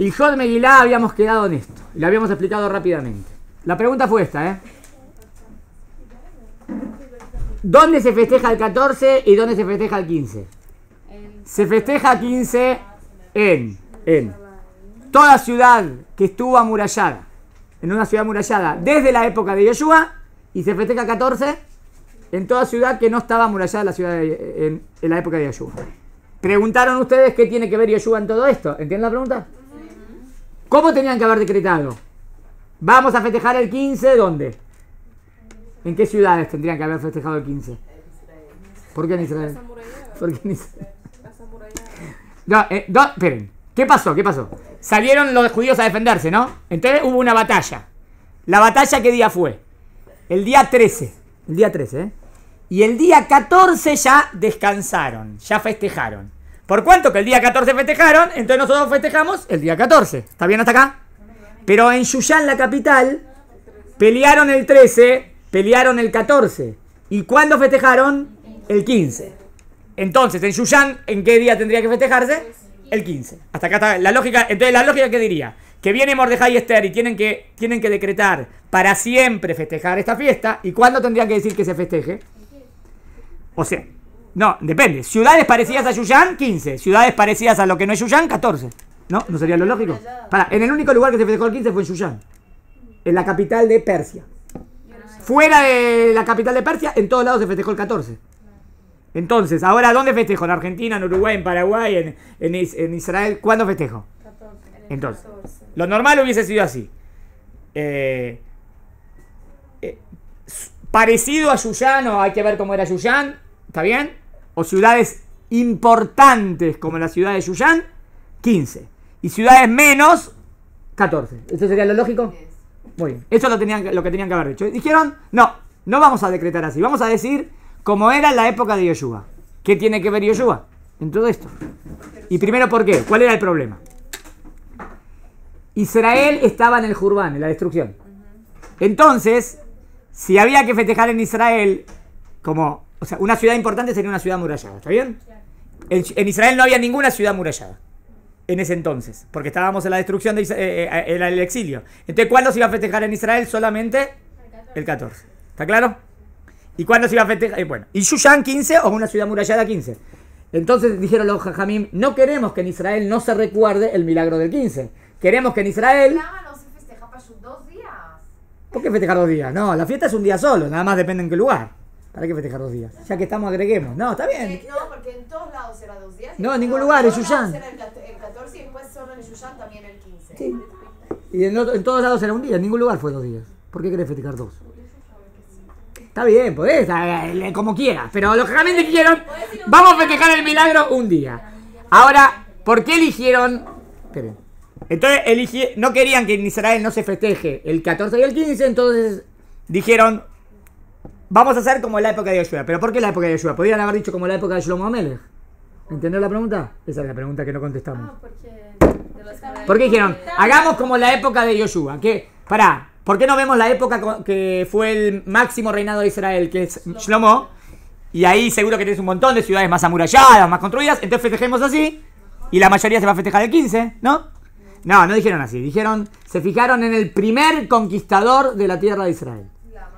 Hilchot Megilá habíamos quedado en esto. Y lo habíamos explicado rápidamente. La pregunta fue esta, ¿Dónde se festeja el 14 y dónde se festeja el 15? Se festeja 15 en toda ciudad que estuvo amurallada. En una ciudad amurallada desde la época de Yoshua. Y se festeja 14 en toda ciudad que no estaba amurallada en la época de Yoshua. Preguntaron ustedes qué tiene que ver Yoshua en todo esto. ¿Entienden la pregunta? ¿Cómo tenían que haber decretado? Vamos a festejar el 15, ¿dónde? ¿En qué ciudades tendrían que haber festejado el 15? ¿Por qué en Israel? ¿Por qué en Israel? No, esperen. ¿Qué pasó? Salieron los judíos a defenderse, ¿no? Entonces hubo una batalla. ¿La batalla qué día fue? El día 13. El día 13, Y el día 14 ya descansaron, ya festejaron. ¿Por cuánto? Que el día 14 festejaron, entonces nosotros festejamos el día 14. ¿Está bien hasta acá? Pero en Shushan, la capital, pelearon el 13, pelearon el 14. ¿Y cuándo festejaron? El 15. Entonces, en Shushan, ¿en qué día tendría que festejarse? El 15. Hasta acá está la lógica. Entonces, la lógica, ¿qué diría? Que viene Mordejai y Esther y tienen que decretar para siempre festejar esta fiesta. ¿Y cuándo tendrían que decir que se festeje? O sea, no, depende. Ciudades parecidas a Shushan, 15. Ciudades parecidas a lo que no es Shushan, 14. ¿No? ¿No sería lo lógico? En el único lugar que se festejó el 15 fue en Shushan. En la capital de Persia. Fuera de la capital de Persia, en todos lados se festejó el 14. Entonces, ahora, ¿dónde festejo? ¿En Argentina, en Uruguay, en Paraguay, en Israel? ¿Cuándo festejo? Entonces, lo normal hubiese sido así. Parecido a Shushan, o hay que ver cómo era Shushan, ¿está bien? O ciudades importantes como la ciudad de Shushan, 15. Y ciudades menos, 14. ¿Eso sería lo lógico? Muy bien. Eso es lo que tenían que haber dicho. Dijeron, no vamos a decretar así. Vamos a decir como era en la época de Yoshua. ¿Qué tiene que ver Yoshua en todo esto? Y primero, ¿por qué? ¿Cuál era el problema? Israel estaba en el Jurban, en la destrucción. Entonces, si había que festejar en Israel, o sea, una ciudad importante sería una ciudad amurallada, ¿está bien? En Israel no había ninguna ciudad amurallada en ese entonces, porque estábamos en la destrucción, en el exilio. Entonces, ¿cuándo se iba a festejar en Israel? Solamente el 14. ¿Está claro? ¿Y cuándo se iba a festejar? Bueno, y Shushan 15 o una ciudad amurallada 15. Entonces dijeron los Jajamim, no queremos que en Israel no se recuerde el milagro del 15. Queremos que en Israel... no se festeja para sus 2 días. ¿Por qué festejar 2 días? No, la fiesta es un día solo, nada más depende en qué lugar. ¿Para qué festejar 2 días? Ya que estamos, agreguemos. No, está bien. No, porque en todos lados era 2 días. No, en ningún lugar, en Shushan. Era el 14 y después solo en Shushan también el 15. Sí. Y en todos lados era un día, en ningún lugar fue 2 días. ¿Por qué querés festejar 2? Está bien, podés, como quieras. Pero lógicamente dijeron, vamos a festejar el milagro un día. Ahora, ¿por qué eligieron? Esperen. Entonces, no querían que en Israel no se festeje el 14 y el 15, entonces dijeron, vamos a hacer como en la época de Yoshua. ¿Pero por qué la época de Yoshua? Podrían haber dicho como la época de Shlomo Amelech. ¿Entendés la pregunta? Esa es la pregunta que no contestamos. ¿Por qué dijeron, hagamos como la época de Yoshua? ¿Por qué no vemos la época que fue el máximo reinado de Israel, que es Shlomo? Y ahí seguro que tienes un montón de ciudades más amuralladas, más construidas. Entonces festejemos así. Y la mayoría se va a festejar el 15, ¿no? No dijeron así. Dijeron, se fijaron en el primer conquistador de la tierra de Israel.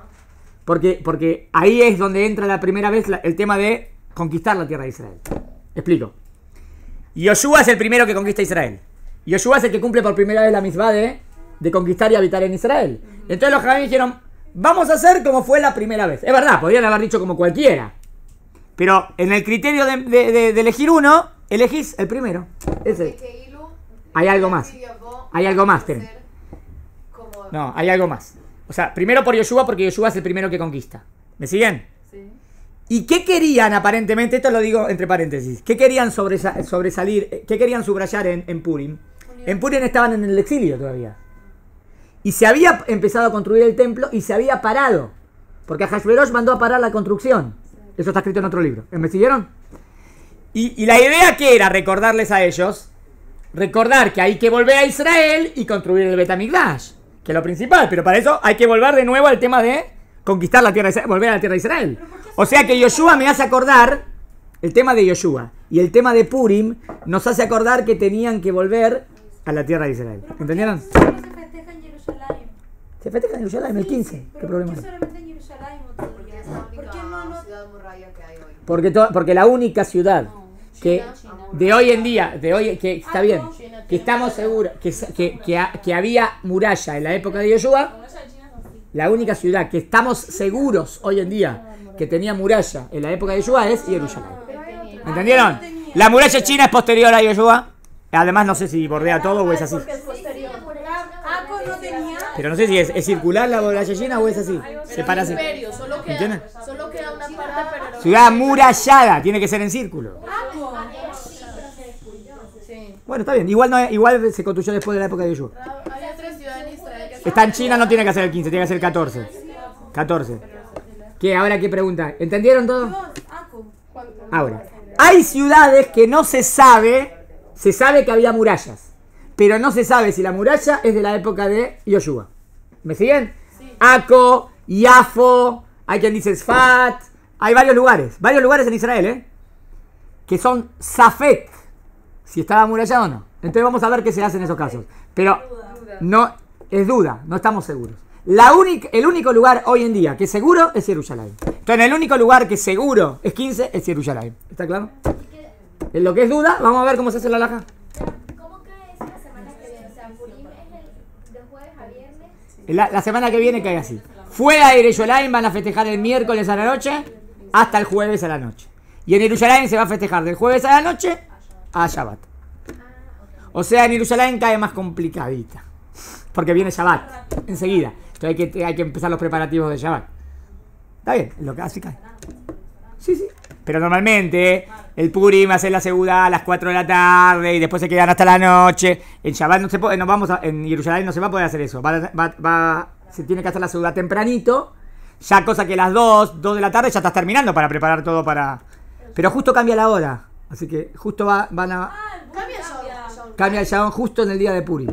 Porque ahí es donde entra la primera vez el tema de conquistar la tierra de Israel. Explico. Yoshua es el primero que conquista Israel. Yoshua es el que cumple por primera vez la mitzvah de conquistar y habitar en Israel. Entonces los jajamim dijeron, vamos a hacer como fue la primera vez. Es verdad, podrían haber dicho como cualquiera. Pero en el criterio de elegir uno, elegís el primero. Ese. Hay algo más. Hay algo más, esperen. No, hay algo más. O sea, primero por Yoshua, porque Yoshua es el primero que conquista. ¿Me siguen? Sí. ¿Y qué querían aparentemente? Esto lo digo entre paréntesis. ¿Qué querían sobresalir? ¿Qué querían subrayar en Purim? En Purim estaban en el exilio todavía. Y se había empezado a construir el templo y se había parado. Porque Ahasverosh mandó a parar la construcción. Eso está escrito en otro libro. ¿Me siguieron? Y la idea que era recordarles a ellos, recordar que hay que volver a Israel y construir el Bet HaMikdash, que es lo principal. Pero para eso hay que volver de nuevo al tema de conquistar la tierra de Israel, volver a la tierra de Israel. O sea que Yoshua me hace acordar, el tema de Yoshua y el tema de Purim nos hace acordar que tenían que volver a la tierra de Israel. ¿Entendieron? ¿Por qué no se festeja en Jerusalén? Se festeja en Jerusalén el 15. ¿Qué problema ¿Por hay? qué solamente en Jerusalén otro Porque día? es la ¿Por única qué no? ciudad muralla que hay hoy. Porque la única ciudad que China. de hoy en día, que está bien, que estamos seguros que había muralla en la época de Yoshua, la única ciudad que estamos seguros hoy en día que tenía muralla en la época de Yoshua es Jerusalén. ¿Entendieron? La muralla china es posterior a Yoshua. Además no sé si bordea todo o es así. Aco no tenía. Pero no sé si es circular la muralla china o es así. Se para así. Imperio, solo ¿Entienden? queda una parte, pero Ciudad amurallada, tiene que ser en círculo. Aco. sí. Bueno, está bien. Igual se construyó después de la época de Yoshua. Había 3 ciudades en Israel que Está en China, no tiene que hacer el 15, tiene que hacer el 14. 14. ¿Qué? Ahora, ¿qué pregunta? ¿Entendieron todo? Aco. Ahora, hay ciudades que no se sabe que había murallas, pero no se sabe si la muralla es de la época de Yoshua. ¿Me siguen? Aco, Yafo, hay quien dice Sfat, hay varios lugares en Israel, que son Safek, si estaba amurallado o no. Entonces vamos a ver qué se hace en esos casos. Pero no es duda, no estamos seguros. El único lugar hoy en día que es seguro es Jerusalén. Entonces el único lugar que seguro es 15 es Jerusalén. ¿Está claro? En lo que es duda, vamos a ver cómo se hace la alhaja. ¿Cómo cae eso la semana que viene? O sea, Purim es de jueves a viernes. La semana que viene cae así. Fuera de Jerusalén van a festejar el miércoles a la noche hasta el jueves a la noche. Y en Jerusalén se va a festejar del jueves a la noche a Shabbat. O sea, en Jerusalén cae más complicadita. Porque viene Shabbat enseguida. Entonces hay que empezar los preparativos de Shabbat. Está bien, lo que así cae. Sí. Pero normalmente el Purim hace la segunda a las 4 de la tarde y después se quedan hasta la noche. En Shabbat no se puede, en Jerusalén no se va a poder hacer eso. Se tiene que hacer la segunda tempranito. Ya cosa que las 2 de la tarde ya estás terminando para preparar todo para... Pero justo cambia la hora. Así que justo cambia el Shabbat justo en el día de Purim.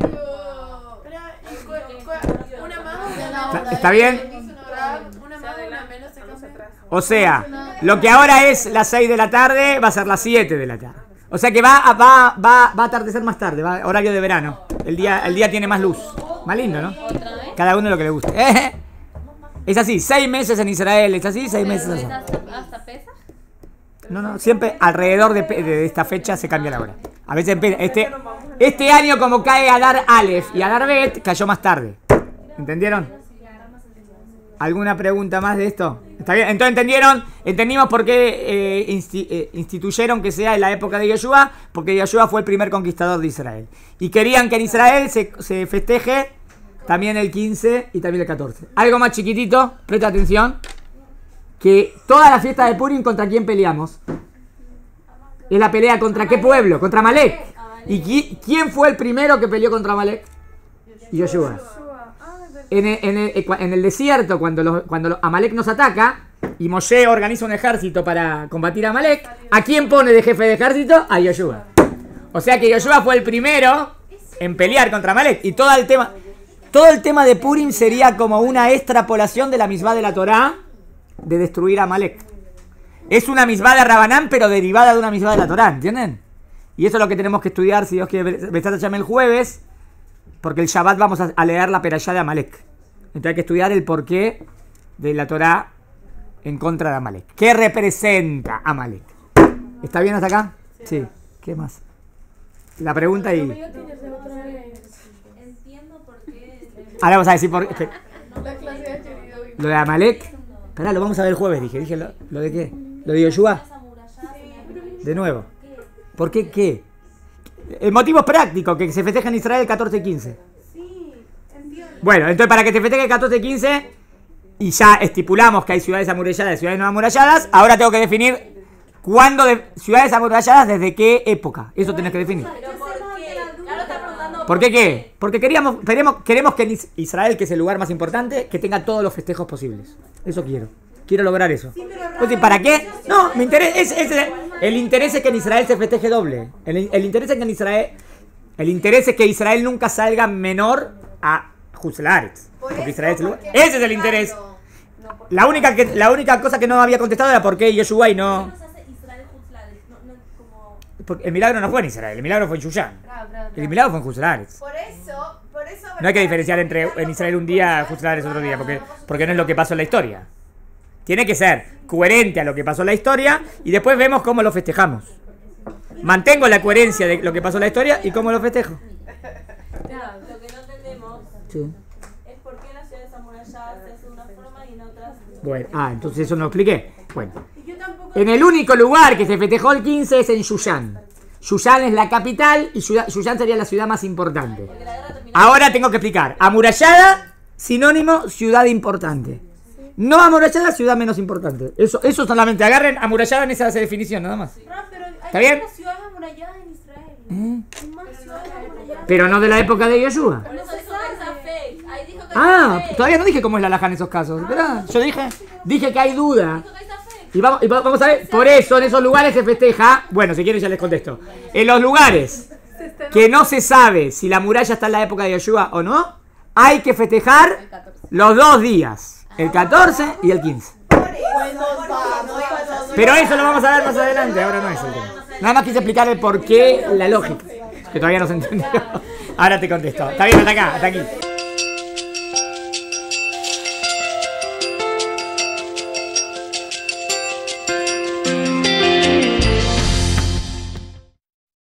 una más ¿Está bien? una menos se concentra. O sea, lo que ahora es las 6 de la tarde va a ser las 7 de la tarde. O sea que va a atardecer más tarde, horario de verano. El día tiene más luz. Más lindo, ¿no? Cada uno lo que le guste. Es así, 6 meses en Israel, es así, 6 meses así. ¿Hasta Pesach? No, siempre alrededor de esta fecha se cambia la hora. A veces este año como cae Adar Aleph y Adar Bet, cayó más tarde. ¿Entendieron? ¿Alguna pregunta más de esto? ¿Está bien? Entonces entendimos por qué instituyeron que sea en la época de Yoshua, porque Yoshua fue el primer conquistador de Israel. Y querían que en Israel se festeje también el 15 y también el 14. Algo más chiquitito, presta atención, que toda la fiesta de Purim, ¿contra quién peleamos? Es la pelea contra qué pueblo, contra Amalek. ¿Y quién fue el primero que peleó contra Amalek? Yoshua. En el desierto, cuando Amalek nos ataca y Moshe organiza un ejército para combatir a Amalek, ¿a quién pone de jefe de ejército? A Yoshua. O sea que Yoshua fue el primero en pelear contra Amalek. Y todo el tema de Purim sería como una extrapolación de la misma de la Torá de destruir a Amalek. Es una misma de Rabanán, pero derivada de una misma de la Torá, ¿entienden? Y eso es lo que tenemos que estudiar, si Dios quiere, Besat Hashem el jueves, porque el Shabbat vamos a leer la perashá de Amalek. Entonces hay que estudiar el porqué de la Torá en contra de Amalek. ¿Qué representa Amalek? ¿Está bien hasta acá? Sí. ¿Qué más? La pregunta y... Entiendo por qué. Ahora vamos a decir por qué. La clase de querido. Lo de Amalek. Esperá, lo vamos a ver el jueves, dije. ¿Lo de qué? ¿Lo de Yoshua? De nuevo. ¿Por qué qué? El motivo es práctico, que se festeja en Israel el 14 y 15. Sí, entiendo. Bueno, entonces para que se festeje el 14 y 15, y ya estipulamos que hay ciudades amuralladas y ciudades no amuralladas, ahora tengo que definir cuándo ciudades amuralladas, desde qué época. Eso tenés que definir. ¿Por qué qué? Porque queremos que en Israel, que es el lugar más importante, que tenga todos los festejos posibles. Eso quiero. Quiero lograr eso. Entonces, ¿para qué? No, me interesa. El interés es que en Israel se festeje doble. El interés es que el interés es que Israel nunca salga menor a Juzlaretz. Porque Israel es el lugar. Ese es el interés. La única cosa que no había contestado era por qué Yoshua y no. Porque el milagro no fue en Israel, el milagro fue en Yuyán. El milagro fue en Juselares. Por eso. No hay que diferenciar entre en Israel un día, Juselares otro día, porque no es lo que pasó en la historia. Tiene que ser coherente a lo que pasó en la historia y después vemos cómo lo festejamos. Mantengo la coherencia de lo que pasó en la historia y cómo lo festejo. Lo que no entendemos es por qué en las ciudades amuralladas se hace de una forma y en otras. Bueno, entonces eso no lo expliqué. Bueno, Yo tampoco. en el único lugar que se festejó el 15 es en Yuyán. Yuyán es la capital y Yuyán sería la ciudad más importante. Ahora tengo que explicar. Amurallada, sinónimo, ciudad importante. No amurallada, ciudad menos importante. Eso solamente agarren amurallada en esa definición, nada más. Pero ¿Está hay bien? más ciudades amuralladas en Israel. Hay más ciudades amuralladas. Pero no de la época de Yoshua. Por eso dijo que es fake. Ahí dijo que Ah, es fake. todavía no dije cómo es la alhaja en esos casos, ¿verdad? Yo dije que hay duda. Dijo que es fake. Y vamos a ver, por eso en esos lugares se festeja. Bueno, si quieren ya les contesto. En los lugares que no se sabe si la muralla está en la época de Yoshua o no, hay que festejar los 2 días, el 14 y el 15. Pero eso lo vamos a ver más adelante, ahora no es el tema. Nada más quise explicar el porqué, la lógica, que todavía no se entendió. Ahora te contesto. Está bien, hasta acá, hasta aquí.